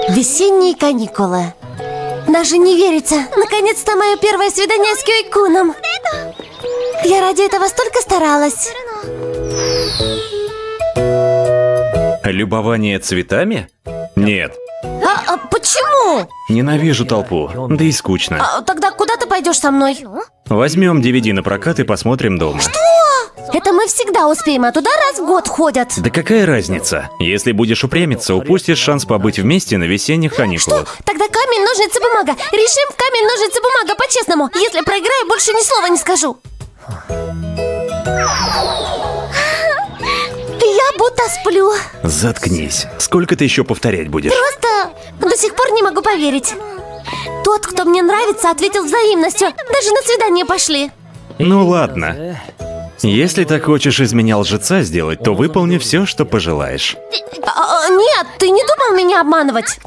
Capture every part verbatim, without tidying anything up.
Весенние каникулы. Даже не верится. Наконец-то мое первое свидание с Кёй-куном. Я ради этого столько старалась. Любование цветами? Нет. А, а почему? Ненавижу толпу, да и скучно. А, тогда куда ты пойдешь со мной? Возьмем ди ви ди на прокат и посмотрим дома. Что? Это мы всегда успеем, а туда раз в год ходят. Да какая разница? Если будешь упрямиться, упустишь шанс побыть вместе на весенних каникулах. Что? Тогда камень, ножницы, бумага. Решим в камень, ножницы, бумага, по-честному. Если проиграю, больше ни слова не скажу. Я будто сплю. Заткнись. Сколько ты еще повторять будешь? Просто до сих пор не могу поверить. Тот, кто мне нравится, ответил взаимностью. Даже на свидание пошли. Ну ладно. Если так хочешь из меня лжеца сделать, то выполни все, что пожелаешь. А, нет, ты не думал меня обманывать?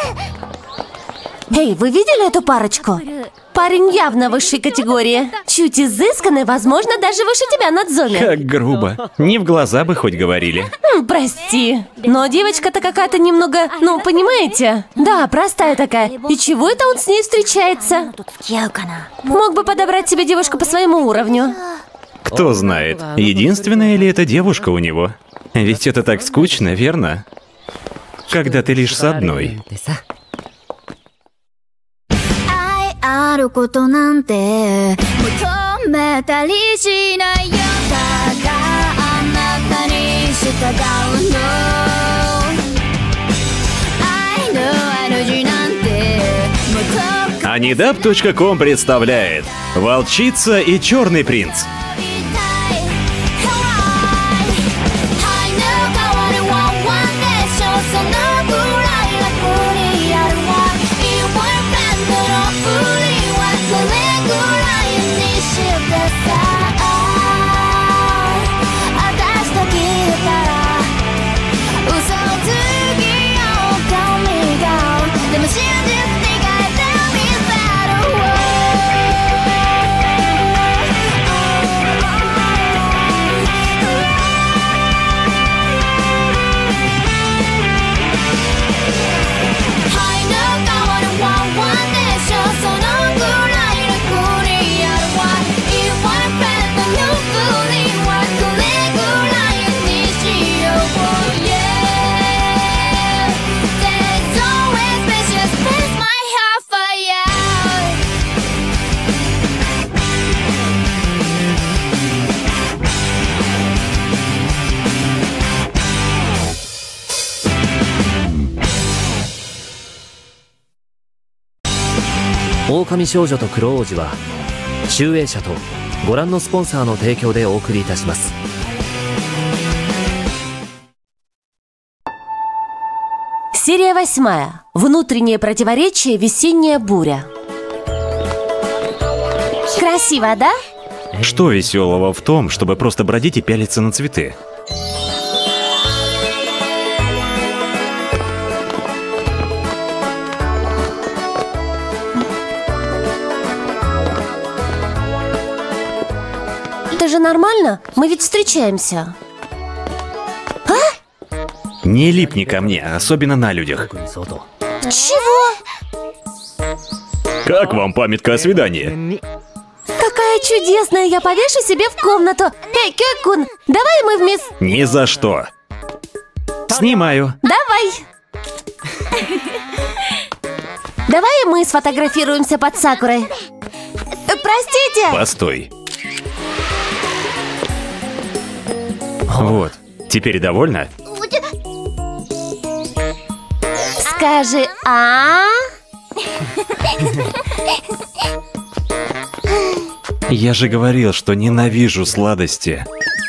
Эй, вы видели эту парочку? Парень явно высшей категории. Чуть изысканный, возможно, даже выше тебя, Надзуми. Как грубо. Не в глаза бы хоть говорили. М, прости. Но девочка-то какая-то немного, ну, понимаете? Да, простая такая. И чего это он с ней встречается? Мог бы подобрать себе девушку по своему уровню. Кто знает, единственная ли это девушка у него? Ведь это так скучно, верно? Когда ты лишь с одной. Анидап точка ком представляет «Волчица и черный принц». «狼少女と黒王子」は集英社とご覧のスポンサーの提供でお送りいたします。 Серия восьмая. Внутреннее противоречие, весенняя буря. Красиво, да? Что веселого в том, чтобы просто бродить и пялиться на цветы? Это же нормально? Мы ведь встречаемся. А? Не липни ко мне, особенно на людях. Чего? Как вам памятка о свидании? Какая чудесная, я повешу себе в комнату. Эй, Кёй-кун, давай мы вместе... Ни за что. Снимаю. Давай. Давай мы сфотографируемся под сакурой. Простите. Постой. Вот, теперь довольна? Скажи «а». Я же говорил, что ненавижу сладости.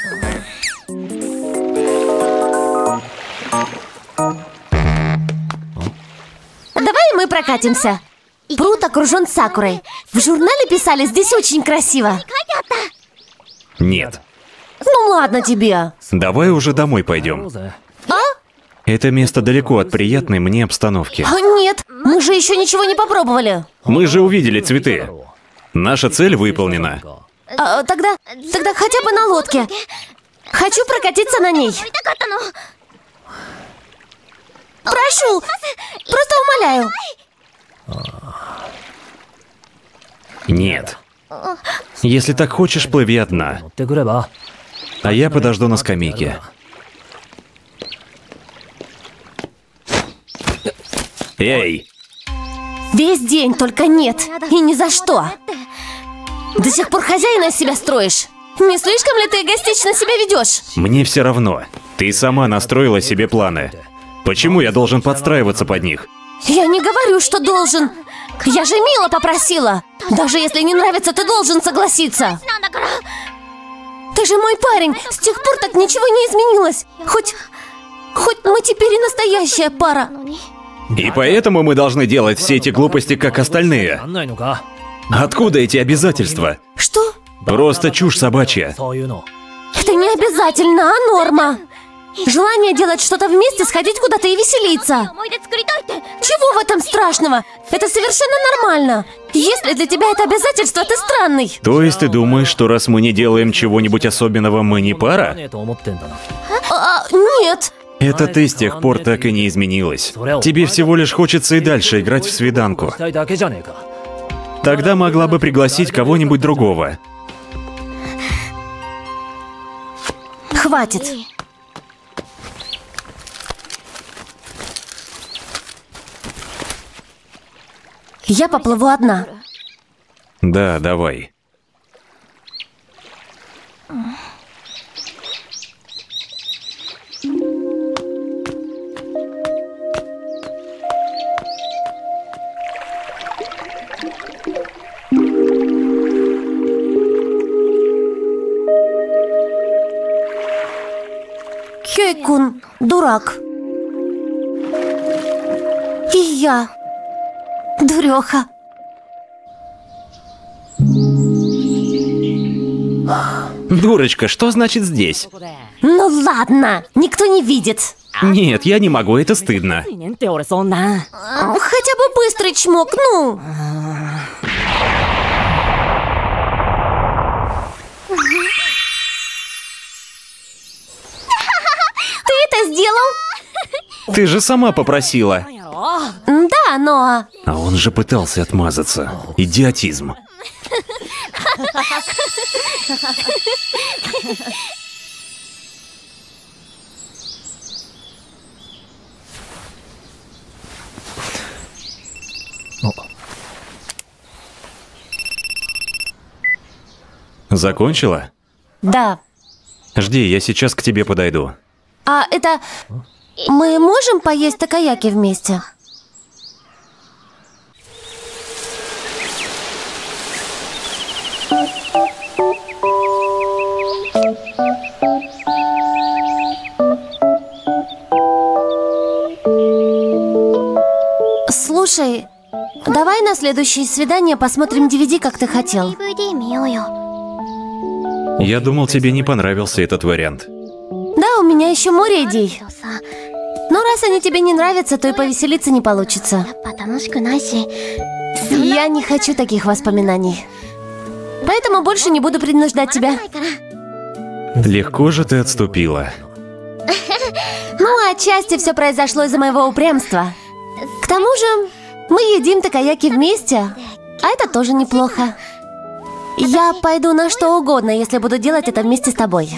Давай мы прокатимся. Пруд окружен сакурой. В журнале писали, здесь очень красиво. Нет. Ну ладно тебе. Давай уже домой пойдем. А? Это место далеко от приятной мне обстановки. А нет, мы же еще ничего не попробовали. Мы же увидели цветы. Наша цель выполнена. А, тогда, тогда хотя бы на лодке. Хочу прокатиться на ней. Прошу! Просто умоляю! Нет. Если так хочешь, плыви одна. А я подожду на скамейке. Эй! Весь день только нет. И ни за что. До сих пор хозяина из себя строишь. Не слишком ли ты эгоистично себя ведешь? Мне все равно. Ты сама настроила себе планы. Почему я должен подстраиваться под них? Я не говорю, что должен. Я же мило попросила. Даже если не нравится, ты должен согласиться. Ты же мой парень. С тех пор так ничего не изменилось. Хоть... Хоть мы теперь и настоящая пара. И поэтому мы должны делать все эти глупости, как остальные. Откуда эти обязательства? Что? Просто чушь собачья. Это не обязательно, а норма. Желание делать что-то вместе, сходить куда-то и веселиться. Чего в этом страшного? Это совершенно нормально. Если для тебя это обязательство, ты странный. То есть ты думаешь, что раз мы не делаем чего-нибудь особенного, мы не пара? А, нет. Это ты с тех пор так и не изменилась. Тебе всего лишь хочется и дальше играть в свиданку. Тогда могла бы пригласить кого-нибудь другого. Хватит. Я поплыву одна. Да, давай. Кей-кун, дурак. И я, дуреха. Дурочка, что значит здесь? Ну ладно, никто не видит. Нет, я не могу, это стыдно. Хотя бы быстрый чмок, ну. Ты это сделал? Ты же сама попросила. Да, но... А он же пытался отмазаться. Идиотизм. Закончила? Да. Жди, я сейчас к тебе подойду. А это... Мы можем поесть такаяки вместе? Слушай, давай на следующее свидание посмотрим ди ви ди, как ты хотел. Я думал, тебе не понравился этот вариант. Да, у меня еще море идей. Но раз они тебе не нравятся, то и повеселиться не получится. Я не хочу таких воспоминаний. Поэтому больше не буду принуждать тебя. Легко же ты отступила. Ну, отчасти все произошло из-за моего упрямства. К тому же, мы едим такаяки вместе, а это тоже неплохо. Я пойду на что угодно, если буду делать это вместе с тобой.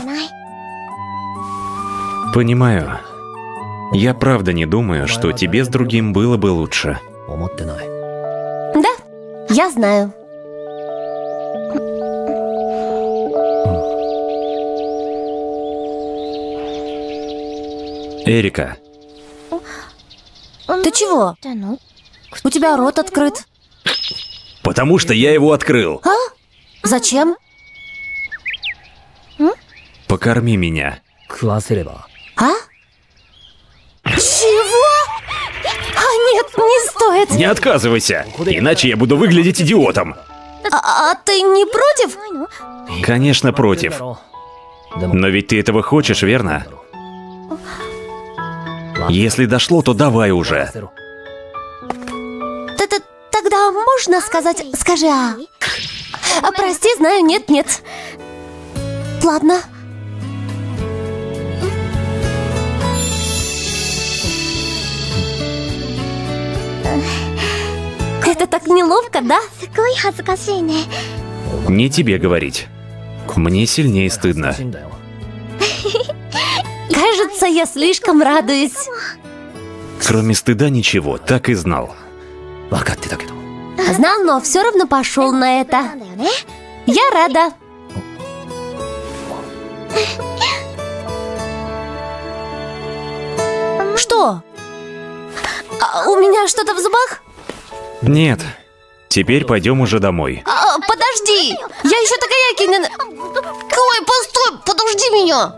Понимаю. Я правда не думаю, что тебе с другим было бы лучше. Да, я знаю. Эрика. Ты чего? У тебя рот открыт. Потому что я его открыл. А? Зачем? Покорми меня. А? Чего? А нет, не стоит. Не отказывайся, иначе я буду выглядеть идиотом. А, а ты не против? Конечно, против. Но ведь ты этого хочешь, верно? Если дошло, то давай уже. Т-т Тогда можно сказать, скажи «а». А, прости, знаю, нет, нет. Ладно. неловко, да? Не тебе говорить. Мне сильнее стыдно. Кажется, я слишком радуюсь. Кроме стыда ничего, так и знал. Знал, но все равно пошел на это. Я рада. Что? А, у меня что-то в зубах? Нет. Теперь пойдем уже домой. А, подожди! Я еще такая не... Ой, постой! Подожди меня!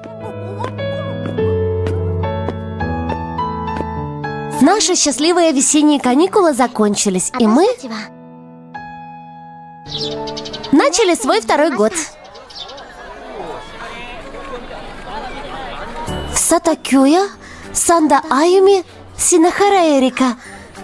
Наши счастливые весенние каникулы закончились, и мы начали свой второй год. Сатакюя, Санда Аюми, Синахара Эрика.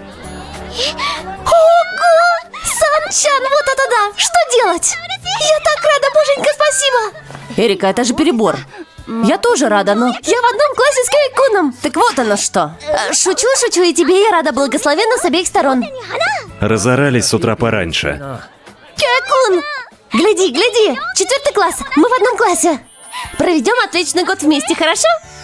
Ого! Сан-чан, вот это да! Что делать? Я так рада, боженька, спасибо! Эрика, это же перебор. Я тоже рада, но... Я в одном классе с Кей-куном. Так вот оно что. Шучу, шучу, и тебе я рада благословенно с обеих сторон. Разорались с утра пораньше. Кей-кун! Гляди, гляди! Четвертый класс, мы в одном классе. Проведем отличный год вместе, хорошо?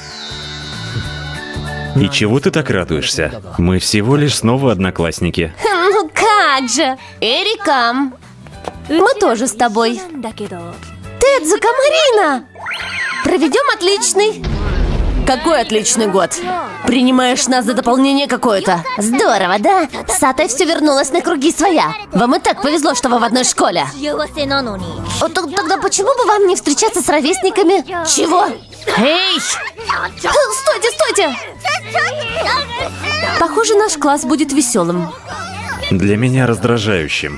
И чего ты так радуешься? Мы всего лишь снова одноклассники. Ну как же! Эрика! Мы тоже с тобой. Тэдзука, Марина! Проведем отличный... Какой отличный год? Принимаешь нас за дополнение какое-то? Здорово, да? С Атой все вернулось на круги своя. Вам и так повезло, что вы в одной школе. О, тогда почему бы вам не встречаться с ровесниками? Чего? Эй! Стойте, стойте! Похоже, наш класс будет веселым. Для меня раздражающим.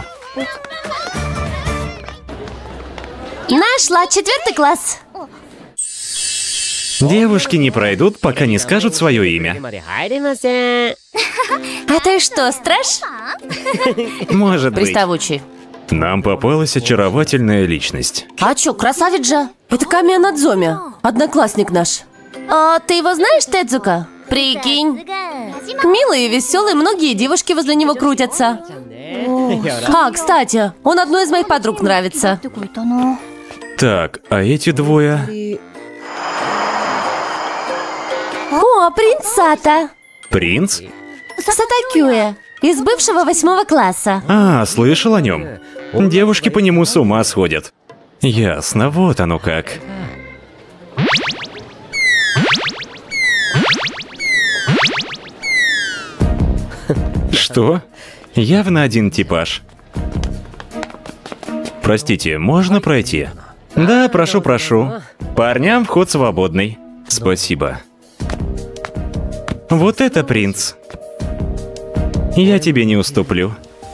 Нашла четвертый класс. Девушки не пройдут, пока не скажут свое имя. А ты что, страж? Может быть. Приставучий. Нам попалась очаровательная личность. А чё, красавец же? Это Камия Надзоми, одноклассник наш. А ты его знаешь, Тэдзука? Прикинь. Милый и веселый, многие девушки возле него крутятся. А, кстати, он одной из моих подруг нравится. Так, а эти двое... О, принц Сата. Принц? Сатакюэ, из бывшего восьмого класса. А, слышал о нем. Девушки по нему с ума сходят. Ясно, вот оно как. Что? Явно один типаж. Простите, можно пройти? Да, прошу, прошу. Парням вход свободный. Спасибо. Вот это принц. Я тебе не уступлю.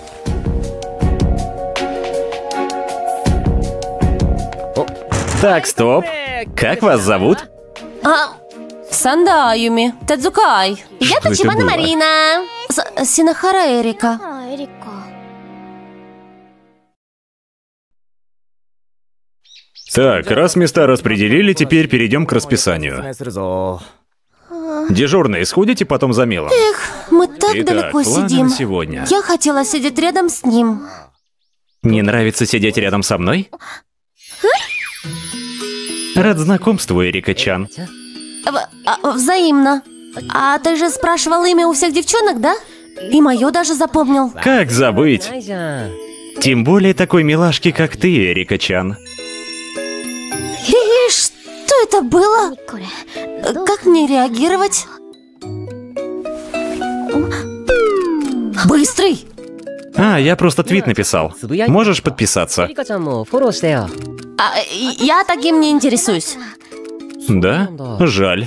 Так, стоп. Как вас зовут? А, Санда Аюми, Тэдзукай. Я Что это Тачибана было? Марина. С Синахара Эрика. Так, раз места распределили, теперь перейдем к расписанию. Дежурные, сходите потом за мелом. Эх, мы так Итак, далеко планы сидим. на сегодня. Я хотела сидеть рядом с ним. Не нравится сидеть рядом со мной? Рад знакомству, Эрика-чан. В- а, взаимно. А ты же спрашивал имя у всех девчонок, да? И мое даже запомнил. Как забыть? Тем более такой милашки, как ты, Эрика-чан. И что это было? Как мне реагировать? Быстрый! А, я просто твит написал. Можешь подписаться? А, и- я таким не интересуюсь. Да? Жаль.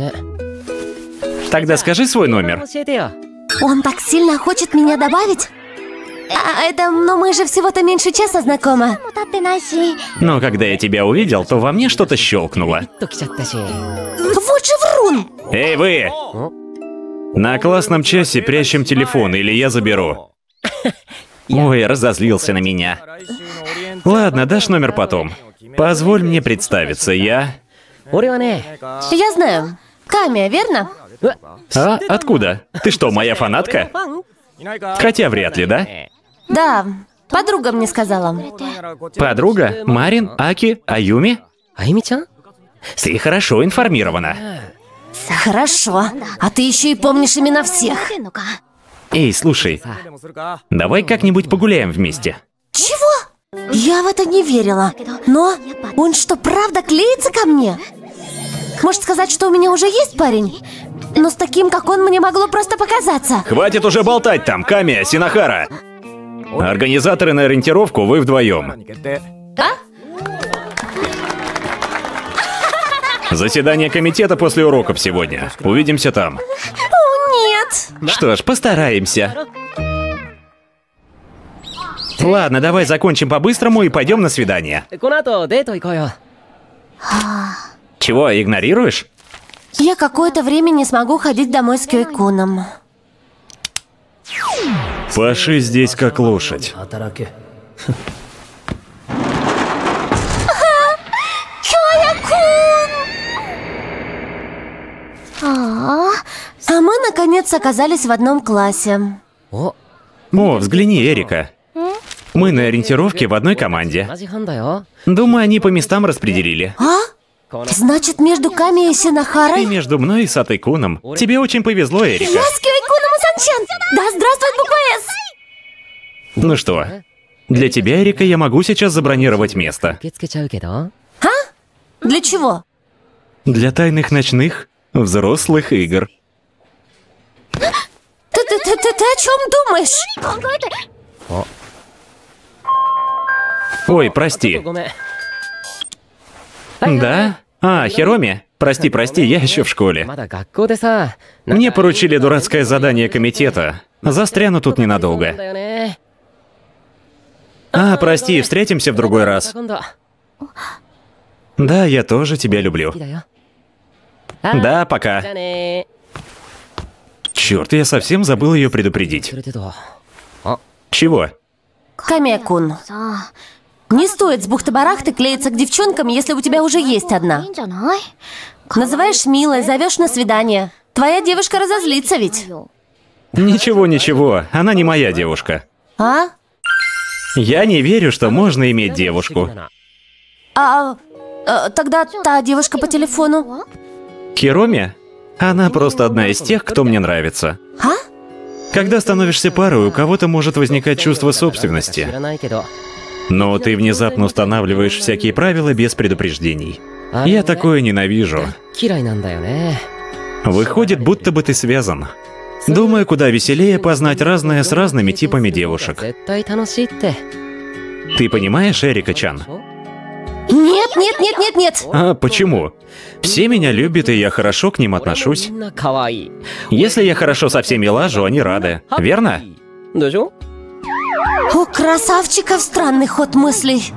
Тогда скажи свой номер. Он так сильно хочет меня добавить? А, это, но мы же всего-то меньше часа знакомы. Но когда я тебя увидел, то во мне что-то щелкнуло. Вот же врун! Эй, вы! На классном часе прячем телефон, или я заберу. Ой, разозлился на меня. Ладно, дашь номер потом. Позволь мне представиться, я... Я знаю. Камия, верно? А, откуда? Ты что, моя фанатка? Хотя вряд ли, да? Да, подруга мне сказала. Подруга? Марин? Аки? Аюми? Аюми-чан? Ты хорошо информирована. Хорошо. А ты еще и помнишь имена всех. Эй, слушай, давай как-нибудь погуляем вместе. Чего? Я в это не верила. Но он что, правда клеится ко мне? Может сказать, что у меня уже есть парень? Но с таким, как он, мне могло просто показаться. Хватит уже болтать там, Камия, Синахара. Организаторы на ориентировку вы вдвоем. А? Заседание комитета после уроков сегодня. Увидимся там. О, нет. Что ж, постараемся. Ладно, давай закончим по-быстрому и пойдем на свидание. Чего, игнорируешь? Я какое-то время не смогу ходить домой с Кёй-куном. Паши здесь как лошадь. А мы, наконец, оказались в одном классе. О, взгляни, Эрика. Мы на ориентировке в одной команде. Думаю, они по местам распределили. А? Значит, между Ками и Синахарой? Ты между мной и Сатой-куном. Тебе очень повезло, Эрика. Я с Кёй-куном и Сан-чан! Да здравствует буква «С»! Ну что, для тебя, Эрика, я могу сейчас забронировать место. А? Для чего? Для тайных ночных взрослых игр. Ты, ты, ты, ты, ты о чем думаешь? Ой, прости. Да? А, Хироми? Прости, прости, я еще в школе. Мне поручили дурацкое задание комитета. Застряну тут ненадолго. А, прости, встретимся в другой раз. Да, я тоже тебя люблю. Да, пока. Черт, я совсем забыл ее предупредить. Чего? Камия-кун, не стоит с бухты-барахты клеиться к девчонкам, если у тебя уже есть одна. Называешь милой, зовешь на свидание. Твоя девушка разозлится ведь. Ничего, ничего, она не моя девушка. А? Я не верю, что можно иметь девушку. А, а тогда та девушка по телефону? Хироми? Она просто одна из тех, кто мне нравится. А? Когда становишься парой, у кого-то может возникать чувство собственности. Но ты внезапно устанавливаешь всякие правила без предупреждений. Я такое ненавижу. Выходит, будто бы ты связан. Думаю, куда веселее познать разное с разными типами девушек. Ты понимаешь, Эрика-чан? Нет, нет, нет, нет, нет. А почему? Все меня любят, и я хорошо к ним отношусь. Если я хорошо со всеми лажу, они рады. Верно? У красавчиков странный ход мыслей.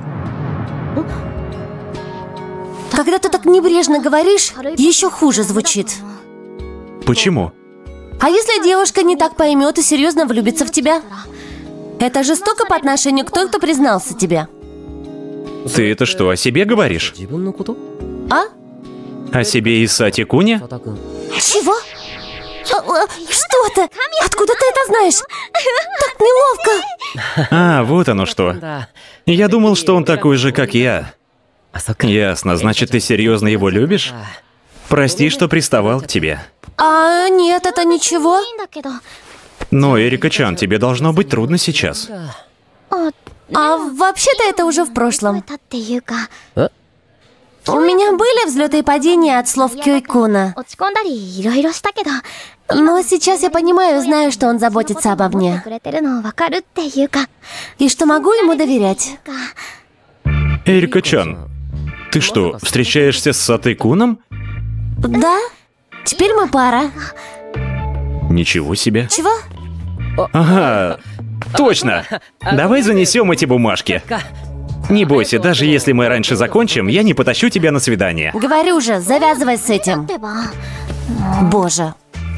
Когда ты так небрежно говоришь, еще хуже звучит. Почему? А если девушка не так поймет и серьезно влюбится в тебя? Это жестоко по отношению к той, кто признался тебе. Ты это что, о себе говоришь? А? О себе и Сати-куне? Чего? А, а, что ты? Откуда ты это знаешь? Так неловко. А, вот оно что. Я думал, что он такой же, как я. Ясно, значит, ты серьезно его любишь? Прости, что приставал к тебе. А, нет, это ничего. Но, Эрика-чан, тебе должно быть трудно сейчас. А вообще-то это уже в прошлом. У меня были взлеты и падения от слов Кёй-куна. Но сейчас я понимаю, знаю, что он заботится обо мне. И что могу ему доверять. Эрика-чан, ты что, встречаешься с Сатой-куном? Да. Теперь мы пара. Ничего себе. Чего? Ага, точно. Давай занесем эти бумажки. Не бойся, даже если мы раньше закончим, я не потащу тебя на свидание. Говорю же, завязывай с этим. Боже.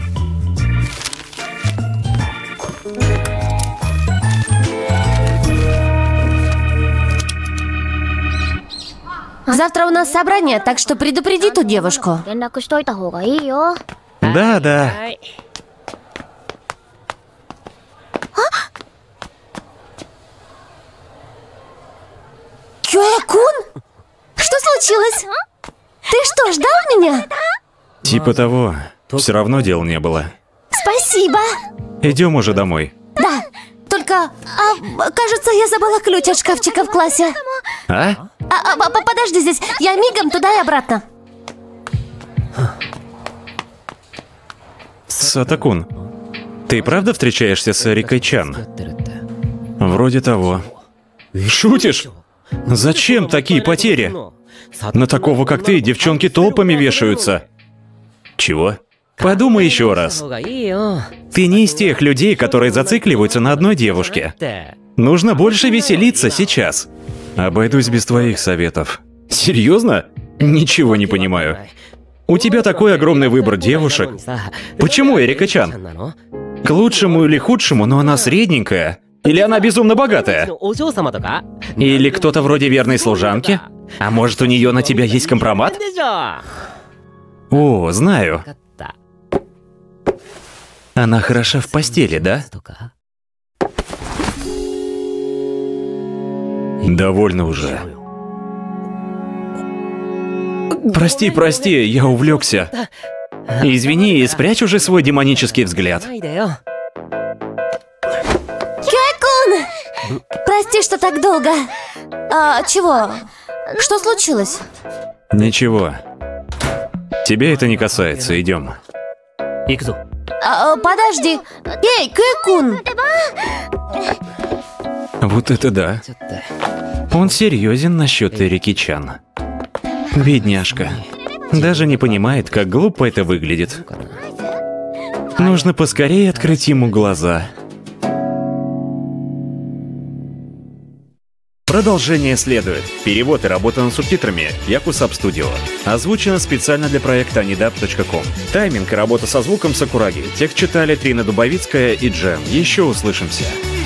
Завтра у нас собрание, так что предупреди ту девушку. Да, да. Типа того. Все равно дел не было. Спасибо. Идем уже домой. Да, только, а, кажется, я забыла ключ от шкафчика в классе. А? А, а, подожди здесь, я мигом туда и обратно. Сатакун, ты правда встречаешься с Рикой-чан? Вроде того. Шутишь? Зачем такие потери? На такого, как ты, девчонки толпами вешаются. Чего? Подумай еще раз. Ты не из тех людей, которые зацикливаются на одной девушке. Нужно больше веселиться сейчас. Обойдусь без твоих советов. Серьезно? Ничего не понимаю. У тебя такой огромный выбор девушек. Почему Эрика-чан? К лучшему или худшему, но она средненькая. Или она безумно богатая? Или кто-то вроде верной служанки? А может, у нее на тебя есть компромат? О, знаю. Она хороша в постели, да? Довольно уже. Прости, прости, я увлекся. Извини и спрячь уже свой демонический взгляд. Кэ-кун! Прости, что так долго. А, чего? Что случилось? Ничего. Тебя это не касается, идем. А, подожди. Эй, Кэ-кун! Вот это да. Он серьезен насчет Эрики-чан. Бедняжка. Даже не понимает, как глупо это выглядит. Нужно поскорее открыть ему глаза. Продолжение следует. Перевод и работа над субтитрами Якусап Студио. Озвучено специально для проекта анидап точка ком. Тайминг и работа со звуком Сакураги. Текст читали Трина Дубовицкая и Джем. Еще услышимся.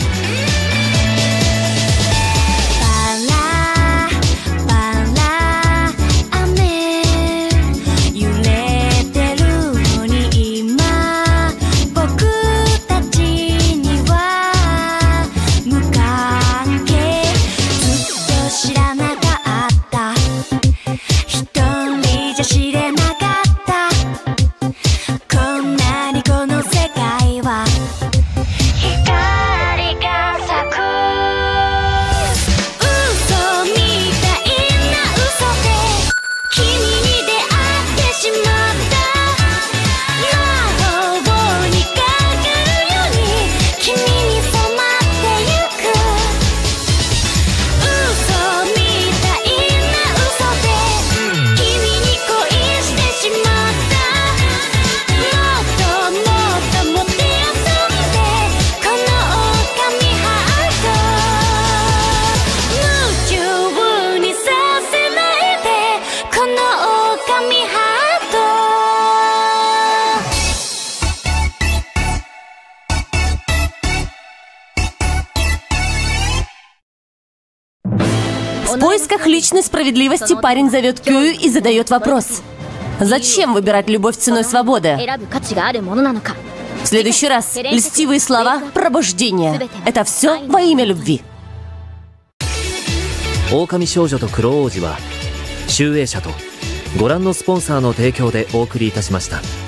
В поисках личной справедливости парень зовет Кюю и задает вопрос. Зачем выбирать любовь ценой свободы? В следующий раз льстивые слова пробуждения. Это все во имя любви. 狼少女とクロ王子は集英社とご覧のスポンサーの提供でお送りいたしました。